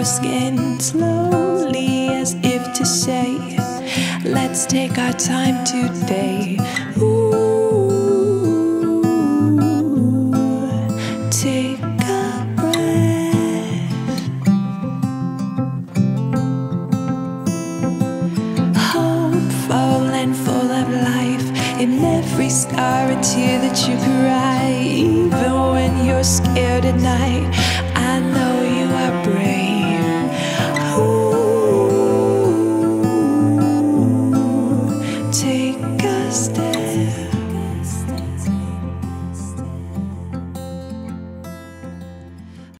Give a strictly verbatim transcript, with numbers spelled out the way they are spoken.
skin slowly, as if to say, let's take our time today. Ooh, take a breath. Hopeful and full of life, in every scar a tear that you cry. Even when you're scared at night, I know you are brave. Ooh, take a step.